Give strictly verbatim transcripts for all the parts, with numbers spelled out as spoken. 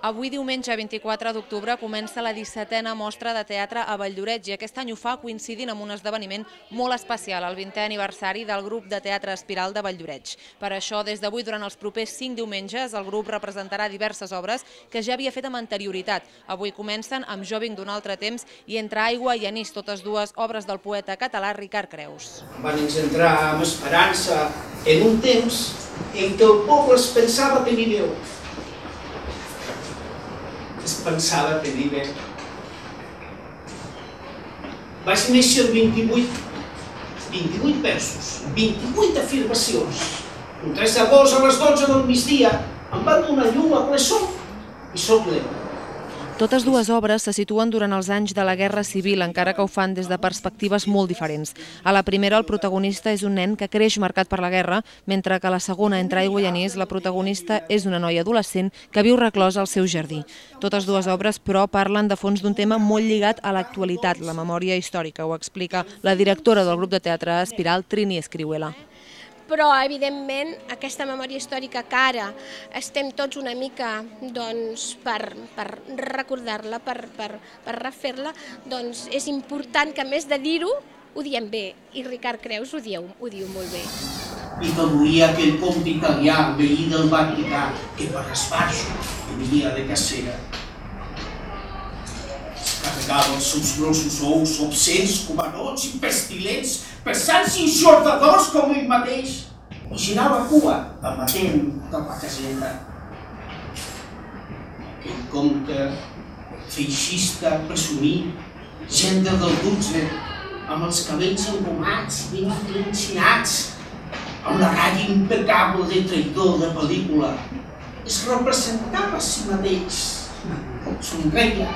Avui, diumenge vint-i-quatre d'octubre, comença la dissetena mostra de teatre a Valldoreix i aquest any ho fa coincidint amb un esdeveniment molt especial, el vintè aniversari del grup de teatre Espiral de Valldoreix. Per això, des d'avui, durant els propers cinc diumenges, el grup representarà diverses obres que ja havia fet amb anterioritat. Avui comencen amb Jo vinc d'un altre temps i Entre aigua i anís, totes dues obres del poeta català Ricard Creus. Van entrar amb esperança en un temps en què el poble es pensava tenir veu. Es pensava tenir veu. Vaig néixer amb vint-i-vuit, vint-i-vuit versos, vint-i-vuit afirmacions. Un tres d'agost a les dotze del migdia em van donar llum a ple sol i soc l'Eu. Totes dues obres se situen durant els anys de la Guerra Civil, encara que ho fan des de perspectives molt diferents. A la primera, el protagonista és un nen que creix marcat per la guerra, mentre que a la segona, Entre aigua i anís, la protagonista és una noia adolescent que viu reclosa al seu jardí. Totes dues obres, però, parlen de fons d'un tema molt lligat a l'actualitat, la memòria històrica. Ho explica la directora del grup de teatre Espiral, Trini Escrihuela. Però, evidentment, aquesta memòria històrica que ara estem tots una mica doncs, per, per recordar-la, per, per, per refer-la, doncs és important que, a més de dir-ho, ho diem bé. I Ricard Creus ho diu, ho diu molt bé. I traduïa aquell conte italià, veí del Vaticà, que per esbarjo venia de cacera. Carregava els seus grossos ous obscens, covanots i pestilents, pesants i enxordadors com ell mateix, i girava cua, amatent cap a caseta. Aquell comte, feixista, presumit, gendre del dotze, amb els cabells engomats, ben inclinats, amb la ratlla impecable de traïdor de pel·lícula, es representava a si mateix, somreia,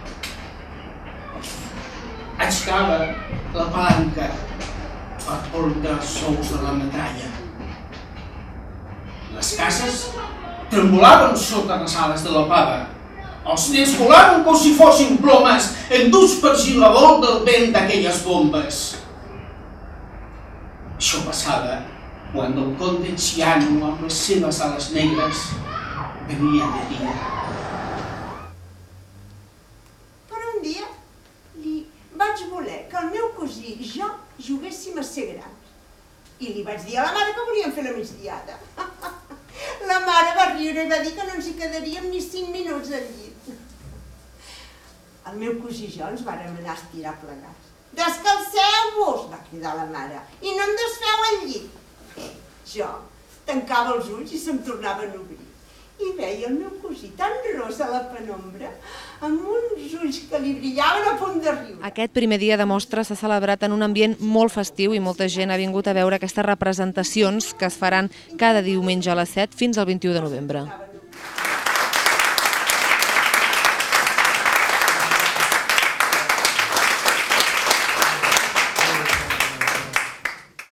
aixecava la palanca per portar els sous de la metralla. Les cases tremolaven sota les ales de la pava. Els nens volaven com si fossin plomes enduts per gilavol del vent d'aquelles bombes. Això passava quan el conde Ciano, amb les seves ales negres, venia de dia. Però un dia vaig voler que el meu cosí i jo juguéssim a ser grans. I li vaig dir a la mare que volíem fer la migdiada. La mare va riure i va dir que no ens hi quedaríem ni cinc minuts al llit. El meu cosí i jo ens vàrem anar a estirar plegats. Descalceu-vos, va cridar la mare, i no em desfeu al llit. Jo tancava els ulls i se'm tornaven a obrir. I veia el meu cosí tan ros a la penombra, amb uns ulls que li brillaven a punt de riure. Aquest primer dia de mostra s'ha celebrat en un ambient molt festiu i molta gent ha vingut a veure aquestes representacions que es faran cada diumenge a les set fins al vint-i-u de novembre.